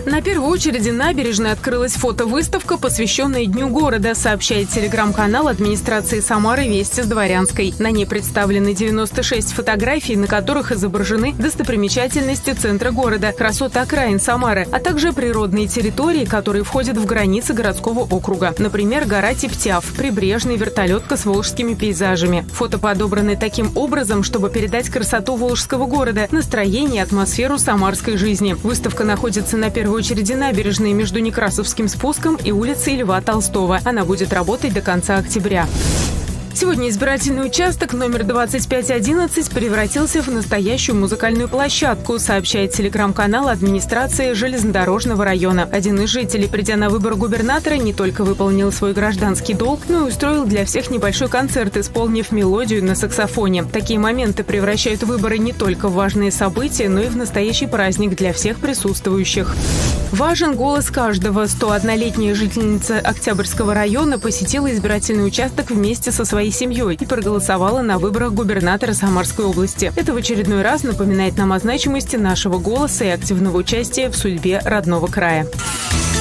На первой очереди набережной открылась фотовыставка, посвященная Дню города, сообщает телеграм-канал администрации Самары «Вести с Дворянской». На ней представлены 96 фотографий, на которых изображены достопримечательности центра города, красоты окраин Самары, а также природные территории, которые входят в границы городского округа. Например, гора Типтяв, прибрежный, вертолетка с волжскими пейзажами. Фото подобраны таким образом, чтобы передать красоту волжского города, настроение и атмосферу самарской жизни. Выставка находится на первой очереди набережной между Некрасовским спуском и улицей Льва Толстого. Она будет работать до конца октября. Сегодня избирательный участок номер 2511 превратился в настоящую музыкальную площадку, сообщает телеграм-канал администрации железнодорожного района. Один из жителей, придя на выбор губернатора, не только выполнил свой гражданский долг, но и устроил для всех небольшой концерт, исполнив мелодию на саксофоне. Такие моменты превращают выборы не только в важные события, но и в настоящий праздник для всех присутствующих. Важен голос каждого. 101-летняя жительница Октябрьского района посетила избирательный участок вместе со своей семьей и проголосовала на выборах губернатора Самарской области. Это в очередной раз напоминает нам о значимости нашего голоса и активного участия в судьбе родного края.